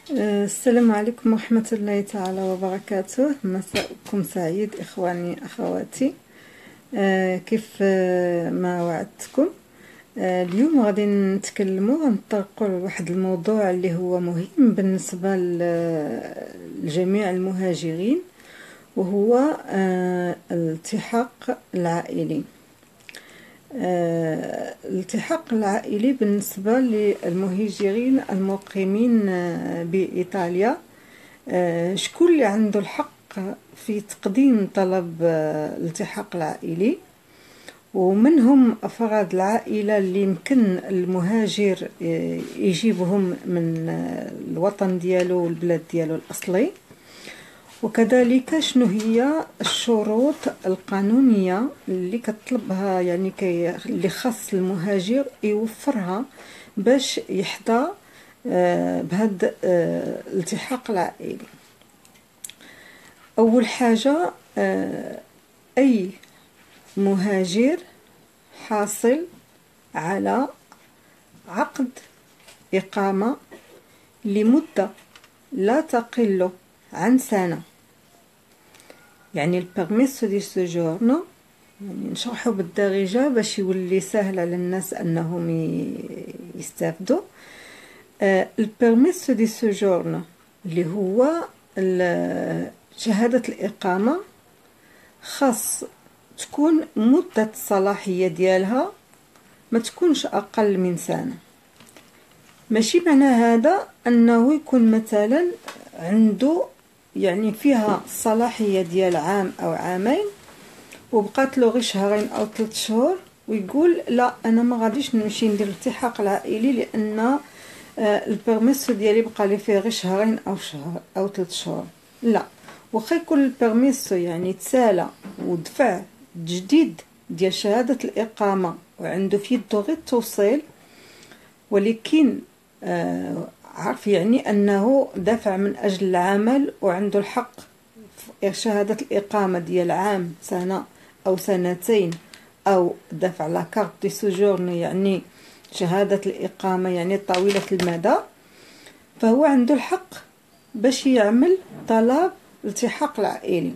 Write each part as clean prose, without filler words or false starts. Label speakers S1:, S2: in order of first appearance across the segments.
S1: السلام عليكم ورحمة الله تعالى وبركاته. مساءكم سعيد إخواني أخواتي. كيف ما وعدتكم. اليوم غادي غنطرقوا لواحد الموضوع اللي هو مهم بالنسبة لجميع المهاجرين، وهو الالتحاق العائلي. الالتحاق العائلي بالنسبة للمهاجرين المقيمين بإيطاليا. شكون اللي عنده الحق في تقديم طلب الالتحاق العائلي، ومن هم أفراد العائلة اللي يمكن المهاجر يجيبهم من الوطن ديالو والبلاد ديالو الأصلي، وكذلك شنو هي الشروط القانونية اللي كتطلبها، يعني اللي خاص المهاجر يوفرها باش يحظى بهذا الالتحاق العائلي. أول حاجة، أي مهاجر حاصل على عقد إقامة لمدة لا تقل عن سنة، يعني البرميسو دي سوجورنو، يعني نشرحه بالدارجة باش يولي سهل على الناس أنهم يستافدوا. البرميسو دي سوجورنو اللي هو شهادة الإقامة، خاص تكون مدة الصلاحية ديالها ما تكونش أقل من سنة. ماشي معنى هذا أنه يكون مثلا عنده يعني فيها صلاحية ديال عام أو عامين وبقات له غير شهرين أو 3 شهور ويقول لا، أنا ما غاديش نمشي ندير الالتحاق العائلي لأن البرميسو ديالي بقى لي فيه غير شهرين أو شهر أو 3 شهور. لا، واخا يكون البرميسو يعني تسالى ودفع جديد ديال شهادة الإقامة وعنده في يدو غير التوصيل، ولكن عارف يعني أنه دافع من أجل العمل وعنده الحق في شهادة الإقامة ديال عام، سنة أو سنتين، أو دافع لا كارت دي سوجورن يعني شهادة الإقامة يعني طويلة المدى، فهو عنده الحق باش يعمل طلب الالتحاق العائلي.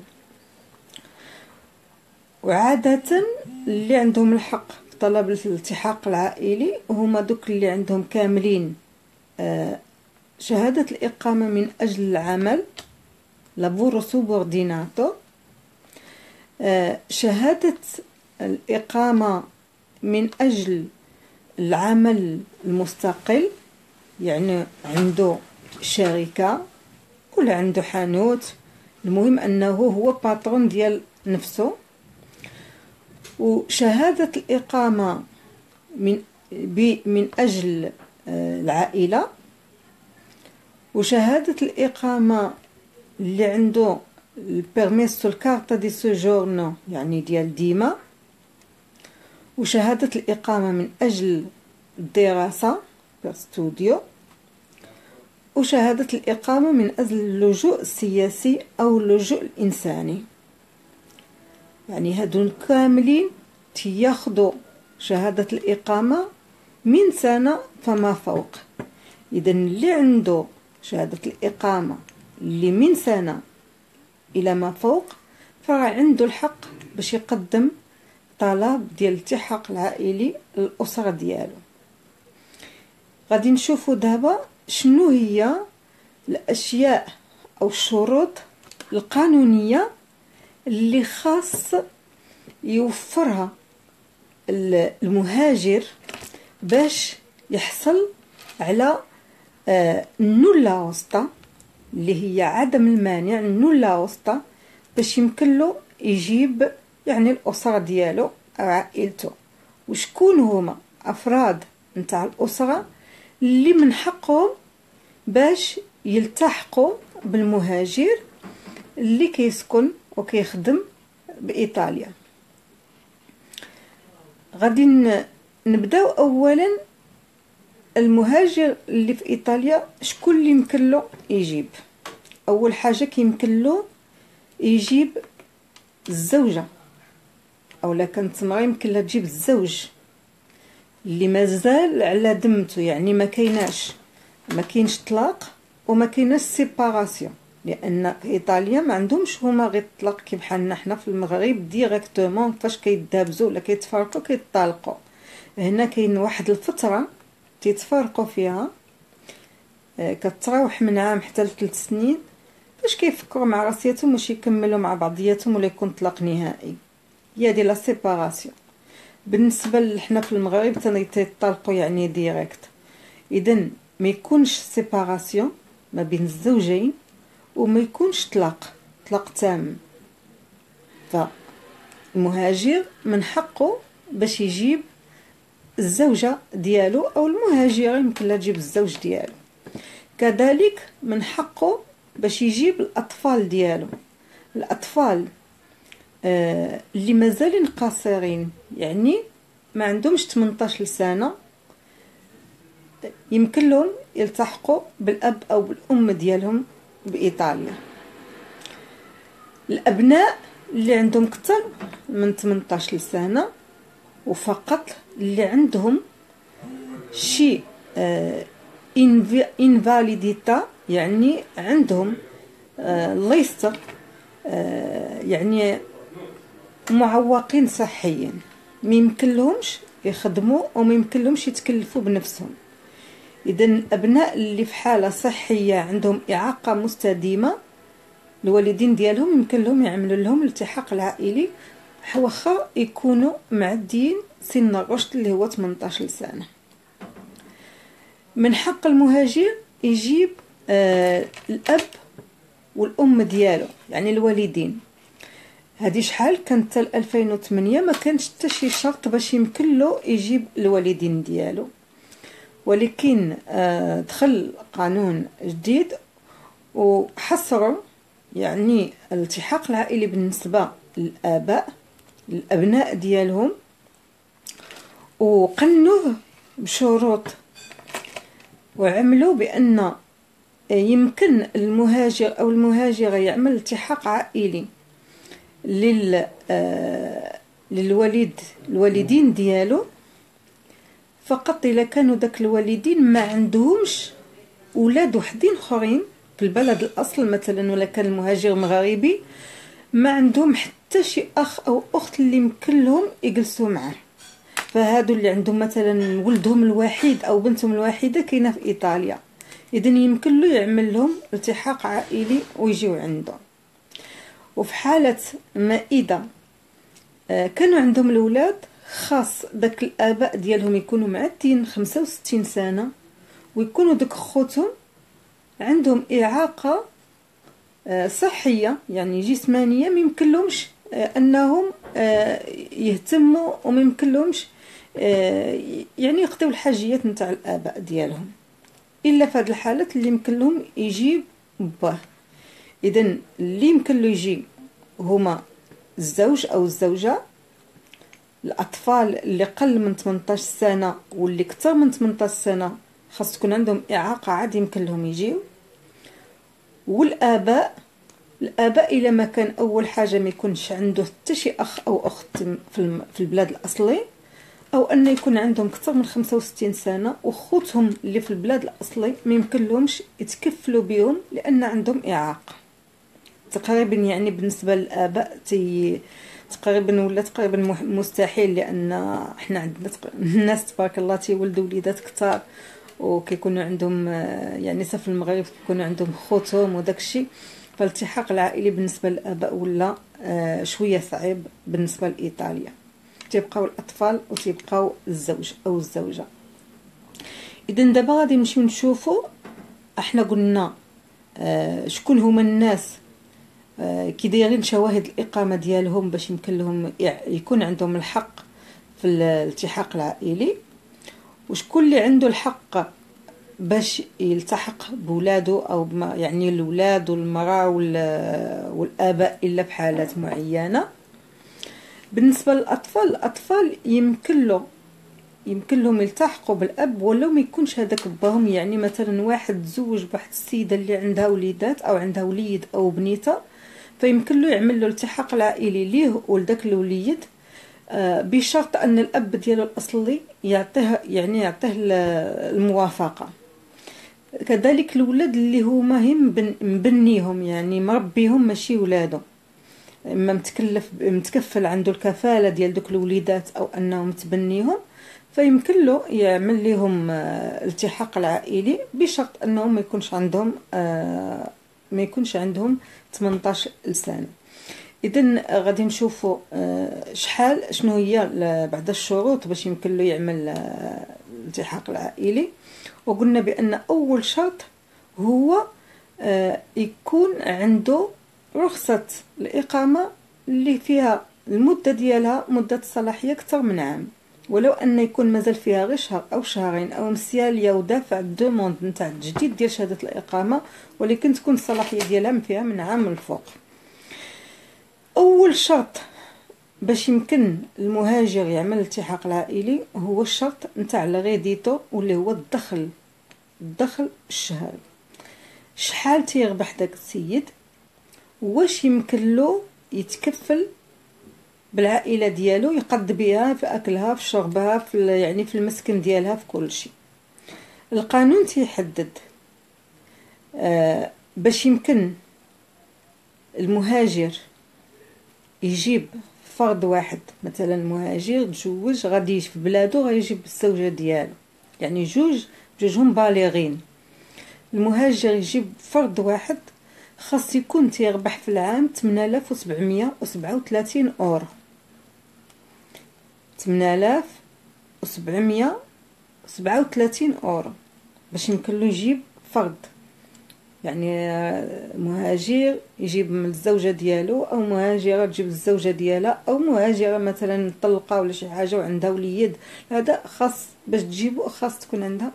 S1: وعادة اللي عندهم الحق في طلب الالتحاق العائلي هما دوك اللي عندهم كاملين شهادة الإقامة من أجل العمل، لابورو سوبورديناتو، شهادة الإقامة من أجل العمل المستقل، يعني عنده شركة ولا عنده حانوت، المهم أنه هو باترون ديال نفسه. وشهادة الإقامة من أجل العائلة، وشهادة الإقامة اللي عنده البيرميسو الكارتا دي سوجورنو يعني ديال ديما، وشهادة الإقامة من أجل الدراسة ستوديو، وشهادة الإقامة من أجل اللجوء السياسي أو اللجوء الإنساني. يعني هادون كاملين تياخدوا شهادة الإقامة من سنة فما فوق. إذن اللي عنده شهادة الإقامة اللي من سنة إلى ما فوق فراه عنده الحق باش يقدم طلب ديال الالتحاق العائلي للأسرة ديالو. غادي نشوفوا دابا شنو هي الأشياء أو الشروط القانونية اللي خاص يوفرها المهاجر باش يحصل على النولا وسطى، اللي هي عدم المانع، النولا وسطى، باش يمكن له يجيب يعني الأسرة ديالو أو عائلته. وشكون هما أفراد نتاع الأسرة اللي من حقهم باش يلتحقوا بالمهاجر اللي كيسكن وكيخدم بإيطاليا. غادي نبداو أولا المهاجر اللي في إيطاليا شكون اللي يمكن له يجيب. أول حاجة كيمكن له يجيب الزوجة، أو لا كانت مرا يمكن لها تجيب الزوج اللي مازال على ذمته، يعني ما كاينش طلاق وما كايناش سيباراسيون، لان في ايطاليا ما عندهمش هما غير الطلاق كي بحالنا حنا في المغرب ديريكتومون فاش كيدابزوا ولا كيتفارقوا كيطلقوا. هنا كاين واحد الفتره تيتفارقوا فيها، كتراوح من عام حتى ل3 سنين فاش كيفكروا مع راسياتهم واش يكملوا مع بعضياتهم ولا يكون طلاق نهائي. هي دي لا سيباراسيون. بالنسبه لحنا في المغرب تيطلقوا يعني ديريكت. اذا ما يكونش سيباراسيون ما بين الزوجين وما يكونش طلاق تام. فالمهاجر من حقه باش يجيب الزوجه ديالو، او المهاجره يمكن لها تجيب الزوج ديالو. كذلك من حقه باش يجيب الاطفال ديالو. الاطفال اللي مازالين قاصرين يعني ما عندهمش 18 سنه يمكن لهم يلتحقوا بالاب او بالام ديالهم بايطاليا. الابناء اللي عندهم اكثر من 18 سنه وفقط اللي عندهم شي انفاليديتا، يعني عندهم الله يستر، يعني معوقين صحيا، ما يمكن لهمش يخدموا وما يمكن لهمش يتكلفوا بنفسهم. اذا الابناء اللي في حاله صحيه عندهم اعاقه مستديمه، الوالدين ديالهم يمكن لهم يعملوا لهم الالتحاق العائلي واخا يكونوا معديين سن الرشد اللي هو 18 سنه. من حق المهاجر يجيب الاب والام ديالو، يعني الوالدين. هذه شحال كانت حتى 2008 ما كانش حتى شي شرط باش يمكن له يجيب الوالدين ديالو، ولكن دخل قانون جديد وحصروا يعني الالتحاق العائلي بالنسبه للاباء الابناء ديالهم، وقنوه بشروط، وعملوا بان يمكن المهاجر او المهاجره يعمل التحاق عائلي الوالدين ديالو فقط الا كانوا داك الوالدين ما عندهمش اولاد وحدين اخرين في البلد الاصل، مثلا ولا كان المهاجر مغاربي ما عندهم حتى شي اخ او اخت اللي يمكن لهم يجلسوا معاه. فهادو اللي عندهم مثلا ولدهم الوحيد او بنتهم الوحيده كاينه في ايطاليا، اذا يمكن له يعمل لهم التحاق عائلي ويجيو عنده. وفي حاله ما اذا كانوا عندهم الاولاد، خاص داك الاباء ديالهم يكونوا معدين 65 سنه، ويكونوا داك خوتهم عندهم اعاقه صحيه يعني جسمانيه ما يمكن لهمش انهم يهتموا وما يمكن لهمش يعني يقضيو الحاجيات نتاع الاباء ديالهم، الا في هذه الحالات اللي يمكن لهم يجيب باه. اذا اللي يمكن له يجي هما الزوج او الزوجه. الاطفال اللي قل من 18 سنه واللي اكثر من 18 سنه خاص تكون عندهم اعاقه عاد يمكن لهم يجيو. والاباء الا ما كان اول حاجه ما يكونش عنده حتى شي اخ او اخت في البلاد الاصلي، او ان يكون عندهم اكثر من 65 سنه وخوتهم اللي في البلاد الاصلي ما يمكن لهمش يتكفلوا بهم لان عندهم اعاقه. تقريبا يعني بالنسبه للاباء تقريبا ولا تقريبا مستحيل، لان احنا عندنا الناس تبارك الله تيولدوا وليدات كثار وكيكونوا عندهم يعني في المغرب كيكونوا عندهم خوتهم وداك الشيء، فالالتحاق العائلي بالنسبه للاباء ولا شويه صعيب بالنسبه لايطاليا. تيبقاو الاطفال وتيبقاو الزوج او الزوجه. اذا دابا غادي نمشيو نشوفوا احنا قلنا شكون هما الناس كي دايرين شواهد الاقامه ديالهم باش يمكن لهم يكون عندهم الحق في الالتحاق العائلي، وشكون اللي عنده الحق باش يلتحق بولاده او يعني الاولاد والمراه والاباء الا في حالات معينه. بالنسبه للاطفال، الاطفال يمكن لهم يلتحقوا بالاب ولو ما يكونش هذاك باهم، يعني مثلا واحد تزوج بواحد السيده اللي عندها وليدات او عندها وليد او بنيته، فيمكن له يعمل له الالتحاق العائلي ليه ولداك الوليد بشرط ان الاب ديالو الاصلي يعطيه الموافقه. كذلك الولاد اللي هما هم مبنيهم، يعني مربيهم ماشي ولادو، اما متكفل عنده الكفالة ديال دوك الوليدات او انه متبنيهم، فيمكن له يعمل لهم الالتحاق العائلي بشرط انهم ما يكونش عندهم 18 سنة. اذا غادي نشوفوا شنو هي بعد الشروط باش يمكن له يعمل الالتحاق العائلي. وقلنا بان اول شرط هو يكون عنده رخصة الإقامة اللي فيها المدة ديالها مدة الصلاحية أكثر من عام، ولو أن يكون مازال فيها غير شهر أو شهرين أو مسيالية ودافع الدوموند نتاع التجديد ديال شهادة الإقامة، ولكن تكون الصلاحية ديالها فيها من عام الفوق. أول شرط باش يمكن المهاجر يعمل الالتحاق العائلي هو الشرط نتاع الغيديتو، واللي هو الدخل الشهري. شحال تيربح داك السيد، واش يمكن له يتكفل بالعائله ديالو، يقد بها في اكلها في شربها في في المسكن ديالها في كل شيء. القانون تيحدد باش يمكن المهاجر يجيب فرد واحد، مثلا المهاجر تزوج غادي في بلادو غيجيب الزوجه ديالو، يعني جوجهم بالغين. المهاجر يجيب فرد واحد خاص يكون تيربح في العام 8737 اورو. 8737 اورو باش يمكن له يجيب فرد، يعني مهاجر يجيب من الزوجه ديالو، او مهاجره تجيب الزوجه ديالها، او مهاجره مثلا مطلقه ولا شي حاجه وعندها وليد، هذا خاص باش تجيبو خاص تكون عندها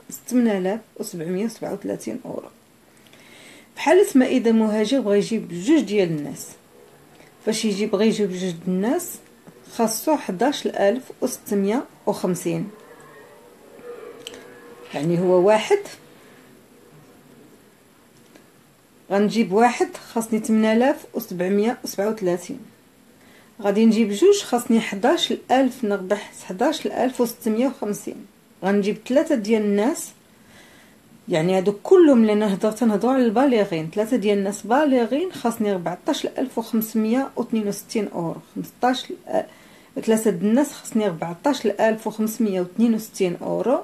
S1: 8737 اورو. بحالة ما اذا مهاجر بغى يجيب جوج ديال الناس، فاش بغى يجيب جوج الناس خاصو 11650. يعني هو واحد غنجيب واحد خاصني 8737، غادي نجيب جوج خاصني 11000، نربح 11650. غنجيب ثلاثة ديال الناس، يعني هادو كلهم اللي تنهضروا على البالغين، ثلاثة ديال الناس بالغين خاصني 14562 اورو. 15 ثلاثة د الناس خاصني 14562 اورو،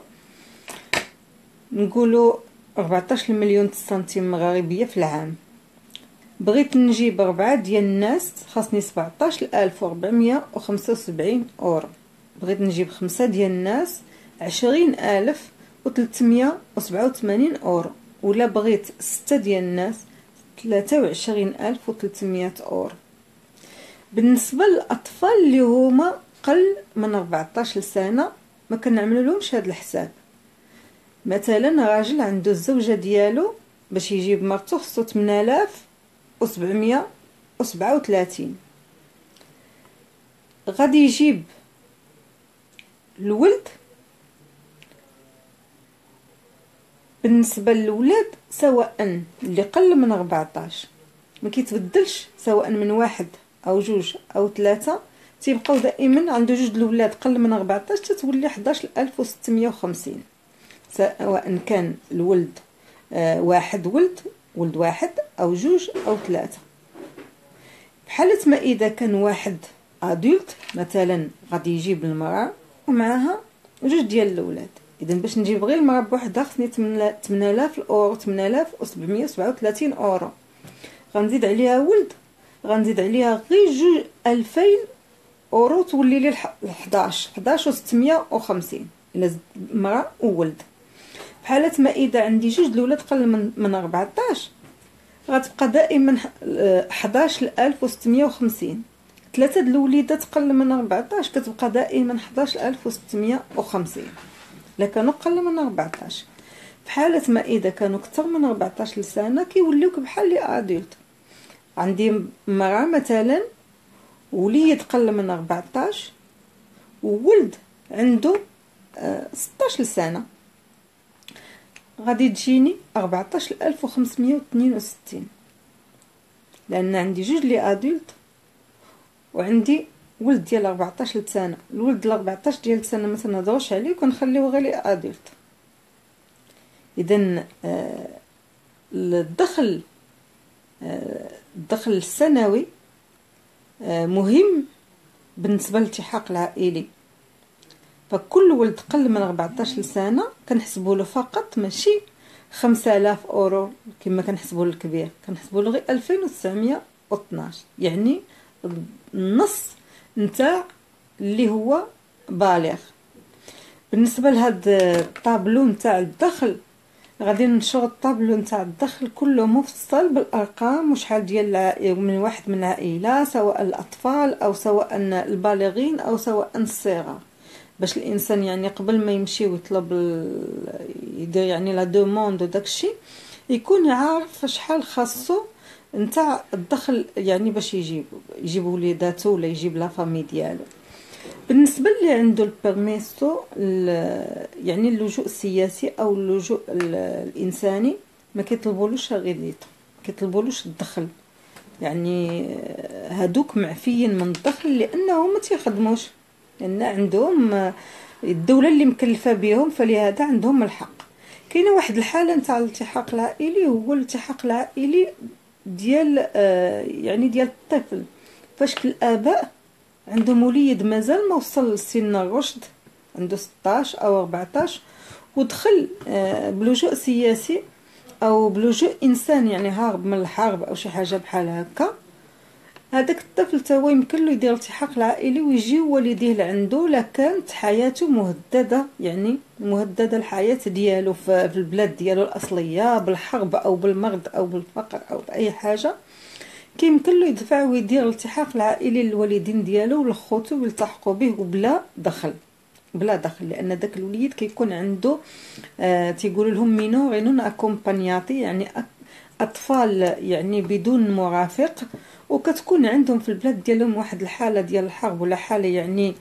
S1: نقولوا 14 مليون سنتيم مغاربيه في العام. بغيت نجيب 4 ديال الناس خاصني 17475 اورو. بغيت نجيب 5 ديال الناس 20387 اورو، ولا بغيت 6 ديال الناس 23300 اورو. بالنسبه للاطفال اللي هما قل من 14 سنه ما كنعملوا لهمش هذا الحساب. مثلا راجل عنده الزوجه ديالو باش يجيب مرته خصو 8737، غادي يجيب الولد. بالنسبه للولاد سواء اللي قل من 14 ما كيتبدلش، سواء من واحد او جوج او ثلاثة، تيبقاو دائما عنده جوج الولاد قل من 14 تتولي 11650، سواء كان الولد واحد ولد واحد او جوج او ثلاثة. بحالة ما اذا كان واحد ادولت مثلا غادي يجيب المرأة ومعها جوج ديال الاولاد. اذا باش نجيب غير المرأة بوحدها خصني 8000 اورو، 8737 اورو. غنزيد عليها ولد، غنزيد عليها غير 2000 اورو تولي لي 11650 الا مرأة وولد. بحالة ما اذا عندي جوج الاولاد قل من 14 غتبقى دائما 11650. ثلاثة د الوليدات قل من 14 كتبقى دائما 11650 الا كانوا قل من 14. بحالة ما اذا كانوا اكثر من 14 سنه كيوليوك بحال لي ادولت. عندي مرأة مثلا وليد قل من 14 وولد عنده 16 سنه، غادي تجيني 14562 لان عندي جوج لي ادولت وعندي ولد ديال 14 سنه. الولد ديال 14 ديال سنه ما تنهضروش عليه، كنخليوه غير لي ادولت. اذا الدخل السنوي مهم بالنسبه للالتحاق العائلي. فكل ولد قل من 14 سنه كنحسبوا له فقط ماشي 5000 اورو كما كنحسبوا للكبير، كنحسبوا له غير 2912، يعني النص نتاع اللي هو بالغ. بالنسبه لهاد الطابلو نتاع الدخل غادي ننشر الطابلو نتاع الدخل كله مفصل بالارقام وشحال ديال من واحد من العائله، سواء الاطفال او سواء البالغين او سواء الصغار، باش الانسان يعني قبل ما يمشي ويطلب يدير يعني لا دوموند وداكشي يكون عارف شحال خاصو نتاع الدخل، يعني باش يجيب وليداتو ولا يجيب لا فامي ديالو. بالنسبه اللي عنده البيرميسو يعني اللجوء السياسي او اللجوء الانساني ما كيطلبولوش الريديت، كيطلبولوش الدخل، يعني هادوك معفيين من الدخل لانه ما تيخدموش، لان عندهم الدوله اللي مكلفه بهم، فلهذا عندهم الحق. كاينه واحد الحاله نتاع الالتحاق العائلي، هو الالتحاق العائلي ديال يعني ديال الطفل فاش الاباء عندهم وليد مازال ما وصل لسن الرشد، عنده 16 او 14، ودخل بلجوء سياسي او بلجوء انساني، يعني هارب من الحرب او شي حاجه بحال هكا. هذاك الطفل تا هو يمكن له يدير الالتحاق العائلي ويجيو والديه لعنده لا كانت حياته مهدده، يعني مهدده الحياه ديالو في البلاد ديالو الاصليه بالحرب او بالمرض او بالفقر او باي حاجه، كيمكن له يدفع ويدير الالتحاق العائلي للوالدين ديالو ولخوتو ويلتحقوا به وبلا دخل، بلا دخل، لان داك الوليد كيكون عنده تيقولوا لهم مينور نون اكومبانياتي، يعني اطفال يعني بدون مرافق، وكتكون عندهم في البلاد ديالهم واحد الحاله ديال الحرب ولا حاله يعني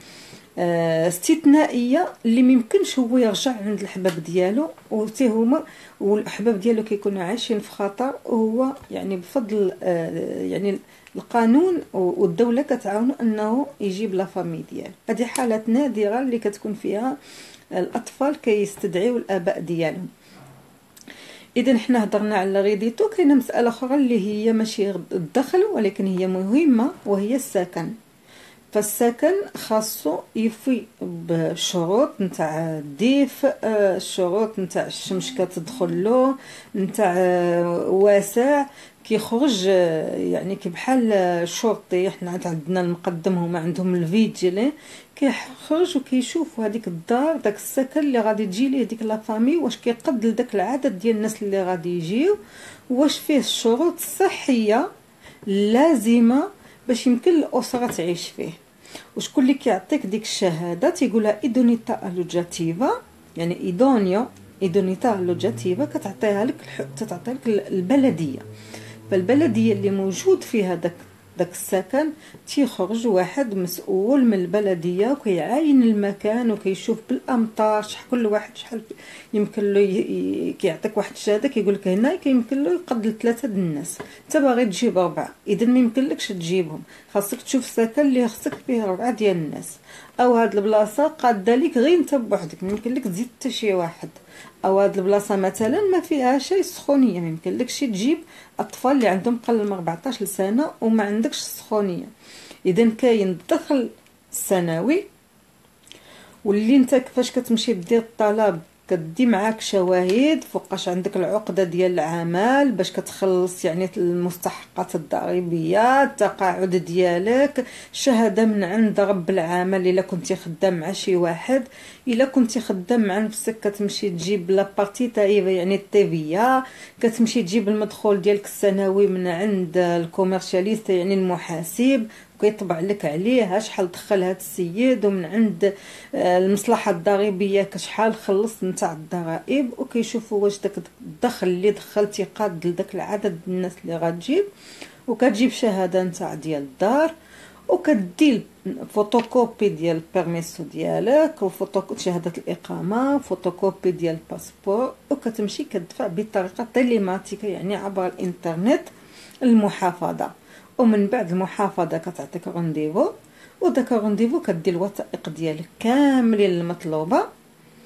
S1: استثنائيه اللي ميمكنش هو يرجع عند الحباب ديالو، وتي هما والاحباب ديالو كيكونوا عايشين في خطر، وهو يعني بفضل يعني القانون والدوله كتعاونوا انه يجيب لا فامي ديالو. هذه حالات نادره اللي كتكون فيها الاطفال كيستدعيوا الاباء ديالهم. اذا حنا هضرنا على ريديتو، كاينه مساله اخرى اللي هي ماشي الدخل ولكن هي مهمه، وهي السكن. فالسكن خاصو يفي بشروط نتاع الديف، الشروط نتاع الشمس كتدخل له، نتاع واسع كيخرج، يعني كي بحال الشرطي حنا عندنا المقدم هما عندهم الفيجيلي، كيخرج وكيشوف هذيك الدار داك السكن اللي غادي تجي ليه ديك لا فامي، واش كيقد لداك العدد ديال الناس اللي غادي يجيو، واش فيه الشروط الصحيه اللازمه باش يمكن الاسره تعيش فيه. وشكون اللي كيعطيك ديك الشهاده تيقولها ايدونيتا الوجاتيفا، يعني ايدونيتا الوجاتيفا كتعطيها لك تعطي لك البلديه. فالبلديه اللي موجود فيها داك السكن تيخرج واحد مسؤول من البلديه وكيعاين المكان وكيشوف بالامتار شحال كل واحد شحال يمكن له كيعطيك واحد الشهاده كيقول لك هنا كيمكن له يقد ل3 الناس، انت باغي تجيب 4، اذا ما يمكنلكش تجيبهم، خاصك تشوف سكن اللي خصك فيه 4 ديال الناس، او هاد البلاصه قاده ليك غير انت بوحدك ما يمكنلك تزيد حتى شي واحد، او هاد البلاصه مثلا ما فيها شي سخونيه ما يمكنلكش تجيب اطفال اللي عندهم قل من 14 سنه وما عندكش سخونيه. اذا كاين الدخل السنوي، واللي انت كيفاش كتمشي دير الطلب كدي معاك شواهد فوقاش عندك العقده ديال العمل باش كتخلص يعني المستحقات الضريبيه، التقاعد ديالك، شهاده من عند رب العمل الا كنتي خدام مع شي واحد، الا كنتي خدام مع نفسك كتمشي تجيب لابارتي تايفا يعني التيفيه، كتمشي تجيب المدخول ديالك السنوي من عند الكوميرشاليست يعني المحاسب كيطبع لك عليه شحال دخل هذا السيد، ومن عند المصلحه الضريبيه كشحال خلص نتاع الضرائب، وكيشوفوا واش داك الدخل اللي دخلتي قاد لداك العدد الناس اللي غتجيب، وكتجيب شهاده نتاع ديال الدار، وكدير فوتوكوبي ديال البيرميسو ديالك وفوتوكوبي شهاده الاقامه، فوتوكوبي ديال الباسبور، وكتمشي كتدفع بطريقه تيليماتيكيه يعني عبر الانترنت المحافظه، ومن بعد المحافظه كتعطيك رونديفو، وداك الرونديفو كدير الوثائق ديالك كاملين المطلوبه،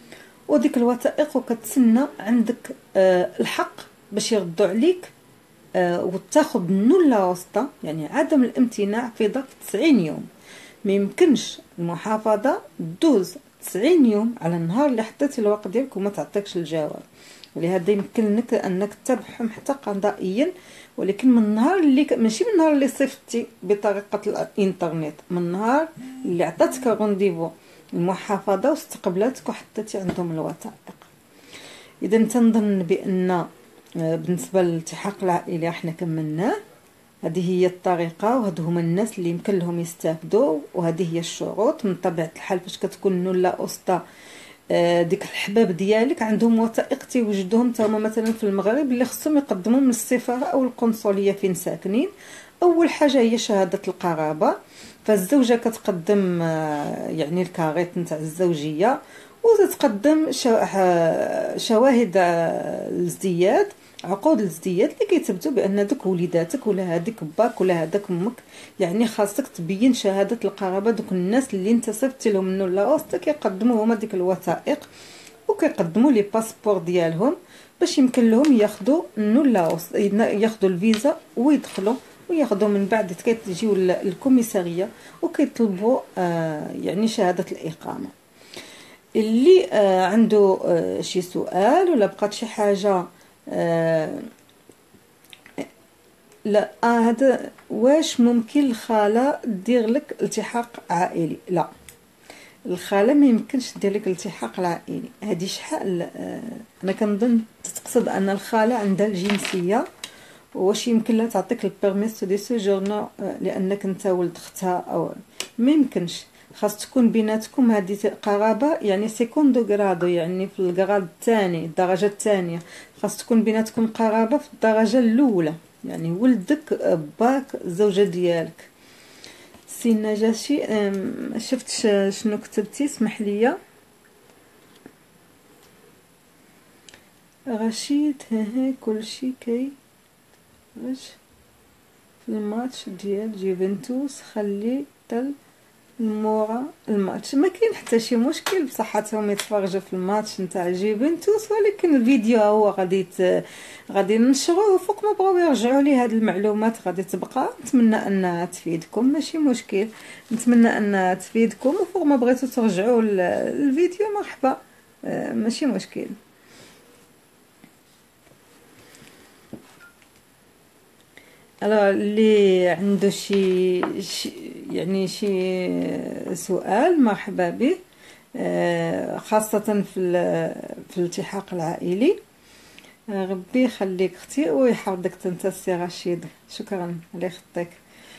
S1: وديك الوثائق وكتسنى عندك الحق باش يردوا عليك وتاخذ النله وسطى، يعني عدم الامتناع في ظرف 90 يوم. ما يمكنش المحافظه دوز 90 يوم على النهار اللي حطيتي الورق ديالك وما تعطيكش الجواب. ولهذا يمكن لك انك تتبعهم حتى قضائيا، ولكن من النهار اللي ماشي من النهار اللي صيفطتي بطريقه الانترنت، من النهار اللي عطاتك رونديفو المحافظه واستقبلتك وحطيتي عندهم الوثائق. اذا تنظن بان بالنسبه للالتحاق العائلي احنا كملناه. هذه هي الطريقه وهادو هما الناس اللي يمكن لهم يستافدوا، وهذه هي الشروط. من طبيعه الحال فاش كتكون نوله اسطى ديك الحباب ديالك عندهم وثائق تيوجدوهم تما مثلا في المغرب اللي خصهم يقدموهم للسفاره او القنصليه فين ساكنين. اول حاجه هي شهاده القرابه، فالزوجه كتقدم يعني الكاريت نتاع الزوجيه، وتتقدم شواهد الازدياد، عقود الازدياد اللي كيثبتوا بان دوك وليداتك ولا هذيك باك ولا هذاك امك. يعني خاصك تبين شهاده القرابه. دوك الناس اللي انت صيفطتي لهم النوله وسط كيقدموا هما ديك الوثائق وكيقدموا لي باسبور ديالهم باش يمكن لهم ياخذوا النوله وسط، ياخذوا الفيزا ويدخلوا وياخذوا من بعد كيجيو الكوميساريه وكيطلبوا يعني شهاده الاقامه. اللي عنده شي سؤال ولا بقات شي حاجه لا هذا واش ممكن الخاله دير لك التحاق عائلي؟ لا، الخاله ما يمكنش دير لك الالتحاق العائلي. هذه شحال انا كنظن تقصد ان الخاله عندها الجنسيه، واش يمكن لها تعطيك البيرميس دي سوجورنا لانك انت ولد اختها؟ او ما يمكنش. خاص تكون بيناتكم هذه قرابه، يعني سيكوندو غرادو، يعني في الغراد الثاني الدرجه الثانيه. خاص تكون بيناتكم قرابه في الدرجه الاولى، يعني ولدك باك الزوجه ديالك. سي نجاشي شفتش شنو كتبتي، اسمح لي. رشيد كلشي كي واش في الماتش ديال جوفنتوس خلي تل المورا الماتش. ما كاين حتى شي مشكل بصحتهم يتفرجوا في الماتش نتاع جوفنتوس، ولكن الفيديو هو غادي ننشروه. فوق ما بغاو يرجعوا لي هاد المعلومات غادي تبقى. نتمنى انها تفيدكم، ماشي مشكل. نتمنى انها تفيدكم، وفوق ما بغيتوا ترجعوا الفيديو مرحبا، ماشي مشكل. اللي عنده شي يعني شي سؤال مرحبا به، خاصة في الالتحاق العائلي. ربي يخليك اختي ويحفظك انت السي رشيد. شكرا على خطيك.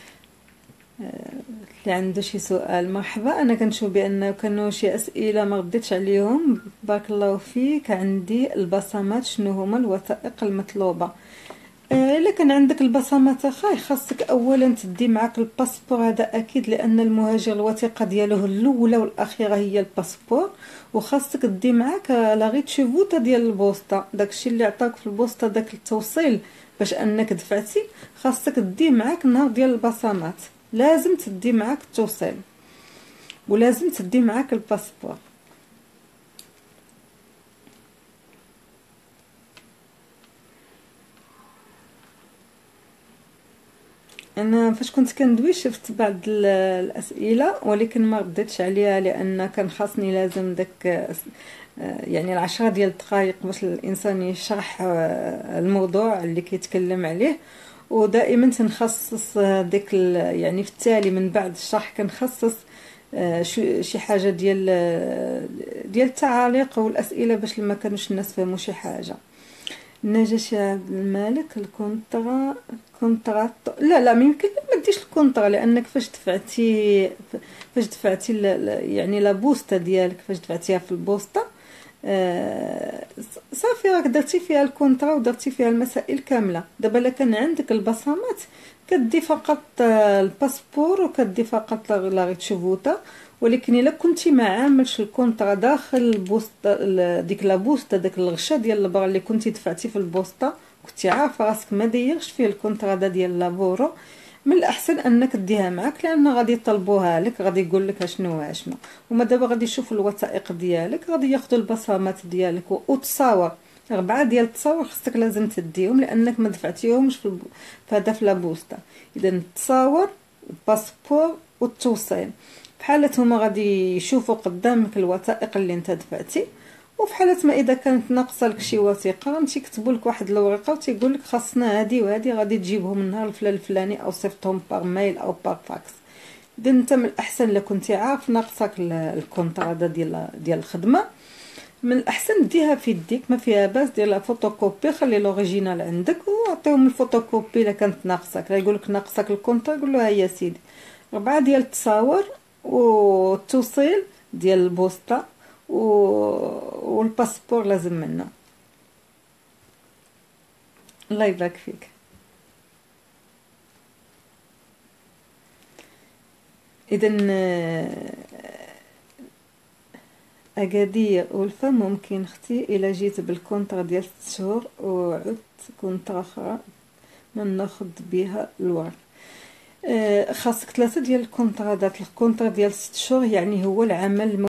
S1: اللي عنده شي سؤال مرحبا. انا كنشوف بان كانوا شي اسئله ما رديتش عليهم. بارك الله فيك. عندي البصمات، شنو هما الوثائق المطلوبه؟ الا كان عندك البصمات اخاي خاصك اولا تدي معك الباسبور، هذا اكيد، لان المهاجر الوثيقه ديالو الاولى والاخيره هي الباسبور. وخاصك تدي معك لا ريتشيفوتا ديال البوسطه، داكشي اللي عطاك في البوسطه، داك التوصيل باش انك دفعتي. خاصك تدي معك النهار ديال البصمات، لازم تدي معك التوصيل ولازم تدي معك الباسبور. انا فاش كنت كندوي شفت بعض الاسئله ولكن ما رديتش عليها، لان كان خاصني لازم داك يعني 10 ديال الدقائق باش الانسان يشرح الموضوع اللي كيتكلم عليه. ودائما تنخصص ديك يعني في التالي من بعد الشرح كنخصص شي حاجه ديال التعاليق والاسئله باش لما كانوش الناس فهموا شي حاجه. نجاشي عبد الملك كونترا لا ما يمكن ما ديش الكونترا، لانك فاش دفعتي يعني لا بوسطه ديالك فاش دفعتيها في البوسطه صافي راك درتي فيها الكونترا ودرتي فيها المسائل كامله. دابا الا كان عندك البصمات كدي فقط الباسبور وكدي فقط لا ريتشيفوتا. ولكن الا كنتي ما عاملش الكونترا داخل البوسطه، ديك لا بوسطه داك الغشا ديال البر اللي كنتي دفعتي في البوسطه، كنتي عارفه راسك ما دايرش فيه الكونترا ديال لابورو، من الاحسن انك ديها معك، لان غادي يطلبوها لك، غادي يقول لك اشنو واشنو. وما دابا غادي يشوفوا الوثائق ديالك، غادي ياخذوا البصمات ديالك وتصاور 4 ديال التصاور خصك لازم تديهم، لانك ما دفعتيهمش في هذا في لابوسطه. اذا التصاور، الباسبور والتوصيل، بحال هما غادي يشوفوا قدامك الوثائق اللي انت دفعتي. وفي حاله ما اذا كانت ناقصه لك شي وثيقه غادي يكتبوا لك واحد الورقه وتيقول لك خاصنا هذه وهذه، غادي تجيبهم النهار الفلاني الفلاني، او صيفطهم باغ ميل او باغ فاكس. اذا انت من الاحسن لو كنتي عارف ناقصك الكونطرا ديال الخدمه، من الاحسن ديها في يديك، ما فيها باس، دير لها فوتوكوبي، خلي لوريجينال عندك وعطيهم الفوتوكوبي. الا كانت ناقصك لا يقول لك ناقصك الكونطرا، قول له ها هي سيدي 4 ديال التصاور والتوصيل ديال البوسطه والباسبور لازم منه. الله يبارك فيك. اذا اكادير والفا ممكن اختي الا جيت بالكونطرا ديال 6 شهور وعدت كونطرا اخرى من ناخذ بها الورق. خاصك 3 ديال الكونطرادات. الكونطرا ديال 6 شهور يعني هو العمل